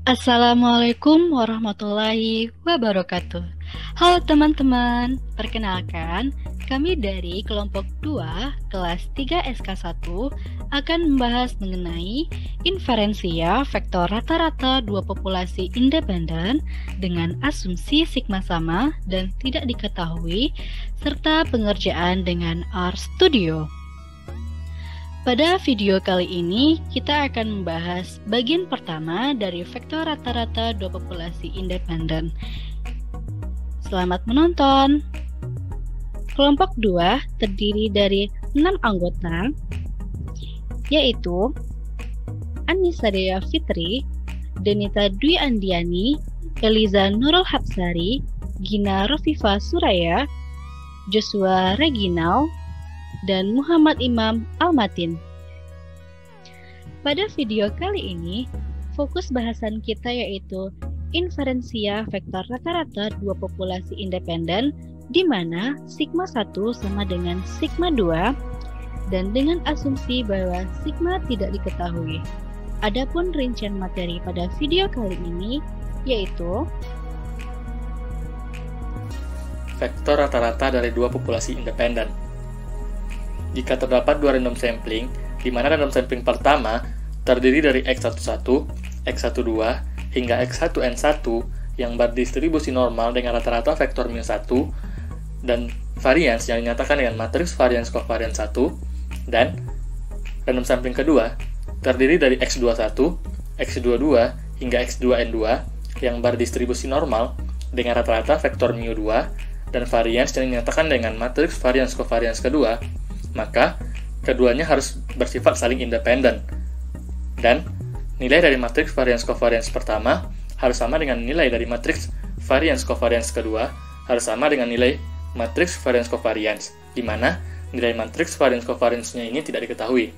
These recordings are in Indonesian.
Assalamualaikum warahmatullahi wabarakatuh. Halo teman-teman, perkenalkan kami dari kelompok 2 kelas 3 SK1 akan membahas mengenai inferensia vektor rata-rata dua populasi independen dengan asumsi sigma sama dan tidak diketahui serta pengerjaan dengan RStudio. Pada video kali ini, kita akan membahas bagian pertama dari vektor rata-rata dua populasi independen. Selamat menonton! Kelompok 2 terdiri dari 6 anggota, yaitu Anissa Dea Fitri, Denita Dwi Andiani, Eliza Nurul Hapsari, Gina Rofifa Suraya, Joshua Reginal, dan Muhammad Imam Almatin. Pada video kali ini, fokus bahasan kita yaitu inferensia vektor rata-rata dua populasi independen di mana sigma 1 sama dengan sigma 2 dan dengan asumsi bahwa sigma tidak diketahui. Adapun rincian materi pada video kali ini yaitu vektor rata-rata dari dua populasi independen. Jika terdapat dua random sampling, di mana random sampling pertama terdiri dari X11, X12, hingga X1N1 yang berdistribusi normal dengan rata-rata vektor μ1 dan varians yang dinyatakan dengan matriks varians covariance 1, dan random sampling kedua terdiri dari X21, X22, hingga X2N2 yang berdistribusi normal dengan rata-rata vektor μ2 dan varians yang dinyatakan dengan matriks varians covariance kedua, maka keduanya harus bersifat saling independen. Dan nilai dari matriks varians covariance pertama harus sama dengan nilai dari matriks varians covariance kedua harus sama dengan nilai matriks varians covariance, di mana nilai matriks varians covariance-nya ini tidak diketahui.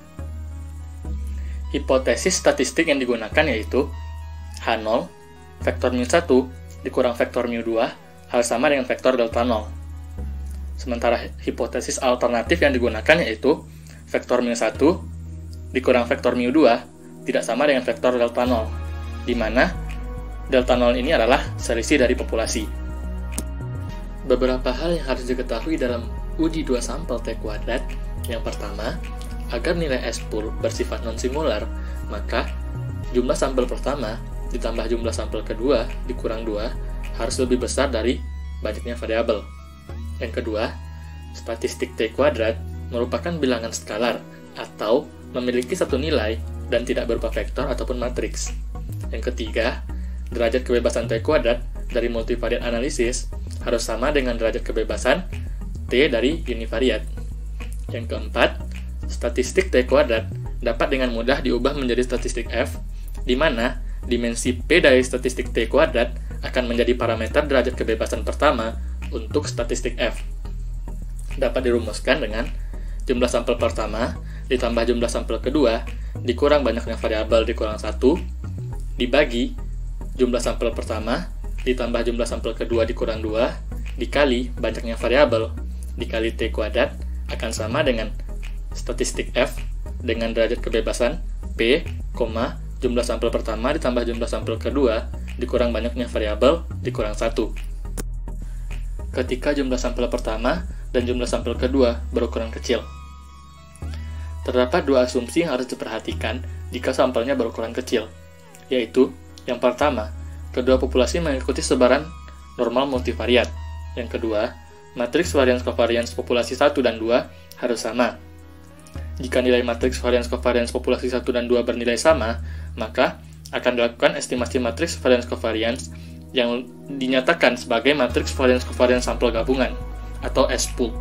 Hipotesis statistik yang digunakan yaitu H0, vektor μ1 dikurang vektor μ2 harus sama dengan vektor delta 0. Sementara hipotesis alternatif yang digunakan yaitu vektor μ1 dikurang vektor μ2 tidak sama dengan vektor delta 0, di mana delta 0 ini adalah selisih dari populasi. Beberapa hal yang harus diketahui dalam uji dua sampel T kuadrat. Yang pertama, agar nilai S-pool bersifat non-singular, maka jumlah sampel pertama ditambah jumlah sampel kedua dikurang 2 harus lebih besar dari banyaknya variabel. Yang kedua, statistik T kuadrat merupakan bilangan skalar atau memiliki satu nilai dan tidak berupa vektor ataupun matriks. Yang ketiga, derajat kebebasan T kuadrat dari multivariat analisis harus sama dengan derajat kebebasan T dari univariat. Yang keempat, statistik T kuadrat dapat dengan mudah diubah menjadi statistik F, di mana dimensi P dari statistik T kuadrat akan menjadi parameter derajat kebebasan pertama untuk statistik F. Dapat dirumuskan dengan jumlah sampel pertama ditambah jumlah sampel kedua dikurang banyaknya variabel dikurang 1 dibagi jumlah sampel pertama ditambah jumlah sampel kedua dikurang 2 dikali banyaknya variabel dikali T kuadrat akan sama dengan statistik F dengan derajat kebebasan P, jumlah sampel pertama ditambah jumlah sampel kedua dikurang banyaknya variabel dikurang 1. Ketika jumlah sampel pertama dan jumlah sampel kedua berukuran kecil. Terdapat dua asumsi yang harus diperhatikan jika sampelnya berukuran kecil, yaitu yang pertama, kedua populasi mengikuti sebaran normal multivariat. Yang kedua, matriks varians covariance populasi 1 dan 2 harus sama. Jika nilai matriks varians covariance populasi 1 dan 2 bernilai sama, maka akan dilakukan estimasi matriks varians covariance yang dinyatakan sebagai matriks varians covariance sampel gabungan atau S-pool,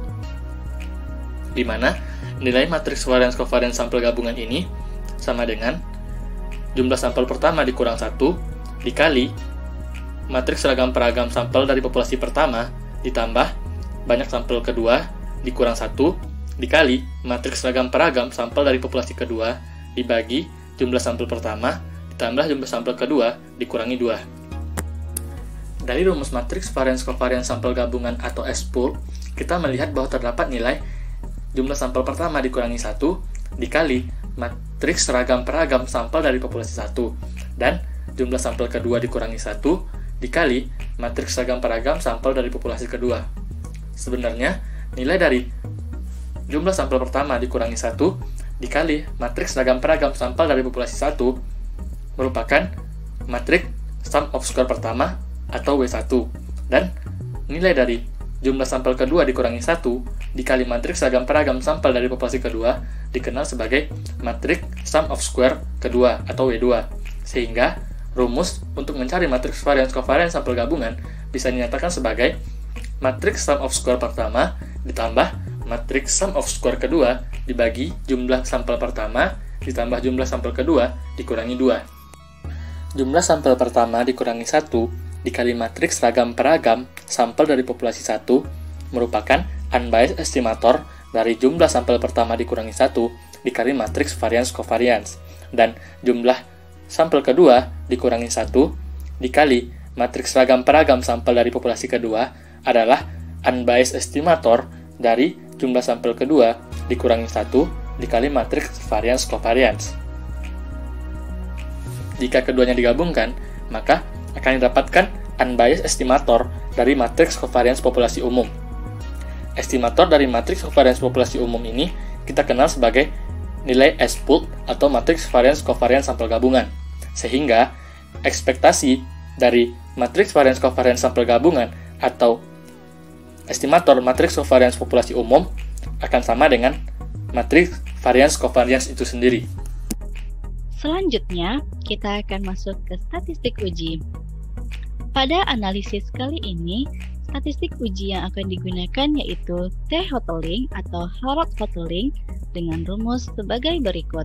di mana nilai matriks varians covariance sampel gabungan ini sama dengan jumlah sampel pertama dikurang 1 dikali matriks seragam-peragam sampel dari populasi pertama ditambah banyak sampel kedua dikurang 1 dikali matriks seragam-peragam sampel dari populasi kedua dibagi jumlah sampel pertama ditambah jumlah sampel kedua dikurangi 2. Dari rumus matriks varians covariance sampel gabungan atau S-pool, kita melihat bahwa terdapat nilai jumlah sampel pertama dikurangi 1 dikali matriks seragam peragam sampel dari populasi 1 dan jumlah sampel kedua dikurangi 1 dikali matriks seragam-peragam sampel dari populasi kedua. Sebenarnya, nilai dari jumlah sampel pertama dikurangi 1 dikali matriks seragam-peragam sampel dari populasi 1 merupakan matriks sum of square pertama atau W1. Dan nilai dari jumlah sampel kedua dikurangi 1 dikali matriks seragam-peragam sampel dari populasi kedua dikenal sebagai matriks sum of square kedua atau W2. Sehingga rumus untuk mencari matriks varians covariance sampel gabungan bisa dinyatakan sebagai matriks sum of square pertama ditambah matriks sum of square kedua dibagi jumlah sampel pertama ditambah jumlah sampel kedua dikurangi 2. Jumlah sampel pertama dikurangi 1 dikali matriks seragam-peragam sampel dari populasi 1 merupakan unbiased estimator dari jumlah sampel pertama dikurangi 1 dikali matriks variance covariance, dan jumlah sampel kedua dikurangi 1 dikali matriks seragam-peragam sampel dari populasi kedua adalah unbiased estimator dari jumlah sampel kedua dikurangi 1 dikali matriks variance covariance. Jika keduanya digabungkan, maka akan didapatkan unbiased estimator dari matriks covariance populasi umum. Estimator dari matriks covariance populasi umum ini kita kenal sebagai nilai S-pooled atau matriks variance covariance sampel gabungan. Sehingga ekspektasi dari matriks variance covariance sampel gabungan atau estimator matriks covariance populasi umum akan sama dengan matriks variance covariance itu sendiri. Selanjutnya, kita akan masuk ke statistik uji. Pada analisis kali ini, statistik uji yang akan digunakan yaitu T-Hotelling atau Harrod-Hotelling dengan rumus sebagai berikut.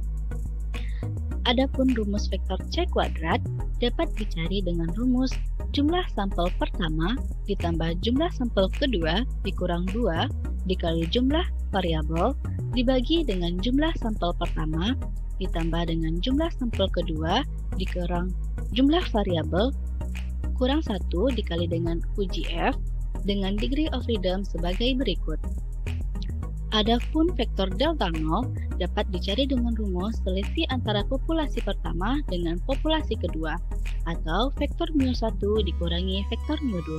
Adapun rumus vektor C kuadrat dapat dicari dengan rumus jumlah sampel pertama ditambah jumlah sampel kedua dikurang 2 dikali jumlah variabel dibagi dengan jumlah sampel pertama ditambah dengan jumlah sampel kedua dikurang jumlah variabel kurang 1 dikali dengan uji F dengan degree of freedom sebagai berikut. Adapun vektor delta 0 dapat dicari dengan rumus selisih antara populasi pertama dengan populasi kedua atau vektor mu1 dikurangi vektor mu2.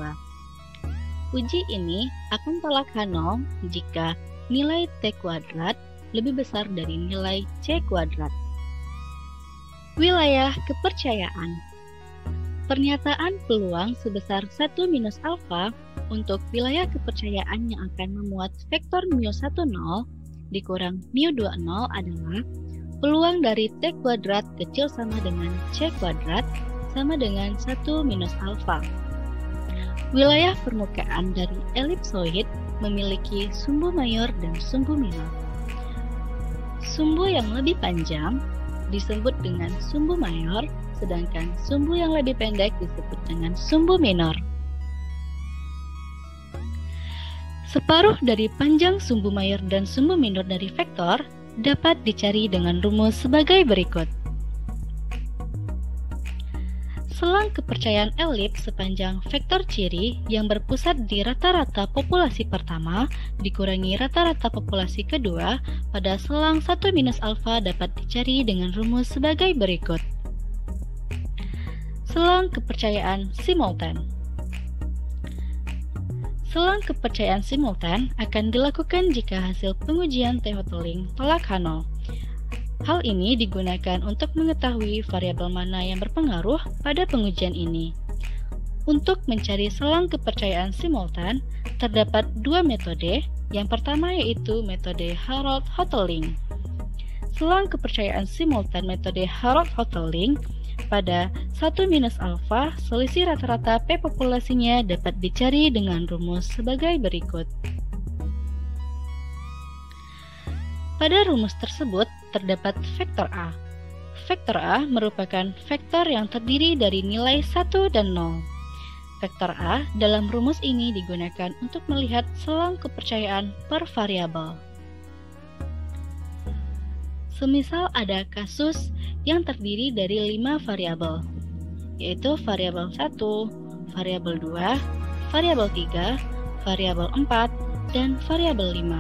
Uji ini akan tolak H0 jika nilai T kuadrat lebih besar dari nilai C kuadrat. Wilayah kepercayaan. Pernyataan peluang sebesar 1 minus alfa untuk wilayah kepercayaan yang akan memuat vektor mu10 dikurang mu20 adalah peluang dari T kuadrat kecil sama dengan C kuadrat sama dengan 1 minus alfa. Wilayah permukaan dari elipsoid memiliki sumbu mayor dan sumbu minor. Sumbu yang lebih panjang disebut dengan sumbu mayor, sedangkan sumbu yang lebih pendek disebut dengan sumbu minor. Separuh dari panjang sumbu mayor dan sumbu minor dari vektor dapat dicari dengan rumus sebagai berikut. Selang kepercayaan elips sepanjang vektor ciri yang berpusat di rata-rata populasi pertama dikurangi rata-rata populasi kedua pada selang 1 minus alfa dapat dicari dengan rumus sebagai berikut. Selang kepercayaan simultan. Selang kepercayaan simultan akan dilakukan jika hasil pengujian T-Hotelling tolak H0. Hal ini digunakan untuk mengetahui variabel mana yang berpengaruh pada pengujian ini. Untuk mencari selang kepercayaan simultan, terdapat dua metode. Yang pertama yaitu metode Harrod-Hotelling. Selang kepercayaan simultan metode Harrod-Hotelling pada 1 minus alfa, selisih rata-rata P populasinya dapat dicari dengan rumus sebagai berikut. Pada rumus tersebut, terdapat vektor A. Vektor A merupakan vektor yang terdiri dari nilai 1 dan 0. Vektor A dalam rumus ini digunakan untuk melihat selang kepercayaan per variabel. Semisal ada kasus yang terdiri dari 5 variabel, yaitu variabel 1, variabel 2, variabel 3, variabel 4, dan variabel 5.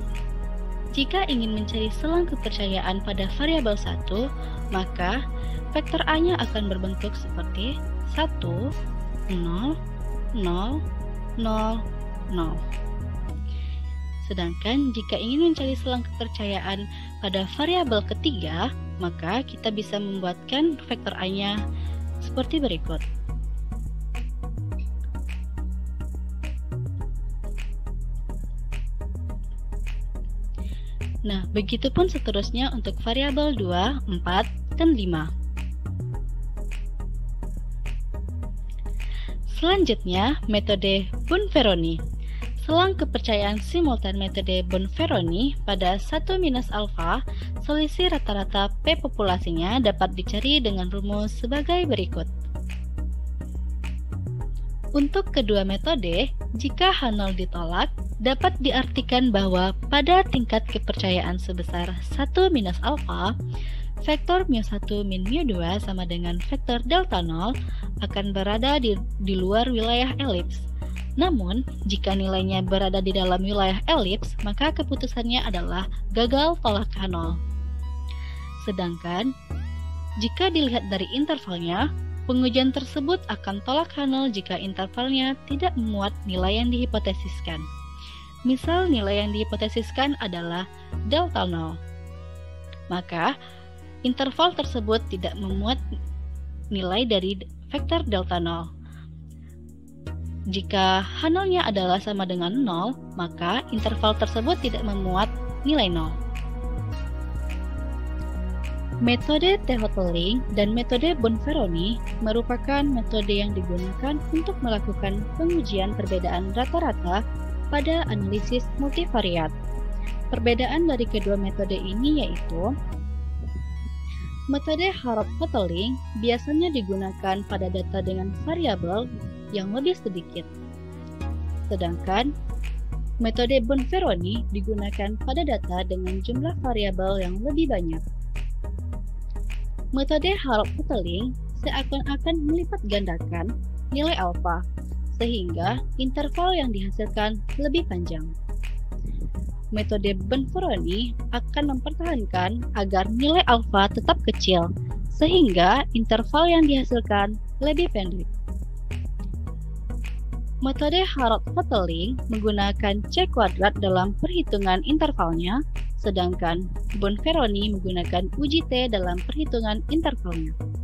Jika ingin mencari selang kepercayaan pada variabel 1, maka vektor A-nya akan berbentuk seperti 1, 0, 0, 0, 0. Sedangkan jika ingin mencari selang kepercayaan pada variabel ketiga, maka kita bisa membuatkan vektor A-nya seperti berikut. Nah, begitupun seterusnya untuk variabel 2, 4, dan 5. Selanjutnya, metode Bonferroni. Selang kepercayaan simultan metode Bonferroni pada 1 minus alfa, selisih rata-rata P populasinya dapat dicari dengan rumus sebagai berikut. Untuk kedua metode, jika H0 ditolak, dapat diartikan bahwa pada tingkat kepercayaan sebesar 1 minus alfa, vektor mu1 min mu2 sama dengan vektor delta 0 akan berada di luar wilayah elips. Namun, jika nilainya berada di dalam wilayah elips, maka keputusannya adalah gagal tolak H0. Sedangkan, jika dilihat dari intervalnya, pengujian tersebut akan tolak H0 jika intervalnya tidak memuat nilai yang dihipotesiskan. Misal nilai yang dihipotesiskan adalah delta 0. Maka, interval tersebut tidak memuat nilai dari vektor delta 0. Jika H0-nya adalah sama dengan 0, maka interval tersebut tidak memuat nilai 0. Metode T-Hoteling dan metode Bonferroni merupakan metode yang digunakan untuk melakukan pengujian perbedaan rata-rata pada analisis multivariat. Perbedaan dari kedua metode ini yaitu metode Harrod-Hoteling biasanya digunakan pada data dengan variabel yang lebih sedikit. Sedangkan metode Bonferroni digunakan pada data dengan jumlah variabel yang lebih banyak. Metode Harrod-Hoteling seakan-akan melipat gandakan nilai alfa, sehingga interval yang dihasilkan lebih panjang. Metode Bonferroni akan mempertahankan agar nilai alfa tetap kecil, sehingga interval yang dihasilkan lebih pendek. Metode Harrod-Hoteling menggunakan C kuadrat dalam perhitungan intervalnya, sedangkan Bonferroni menggunakan uji T dalam perhitungan intervalnya.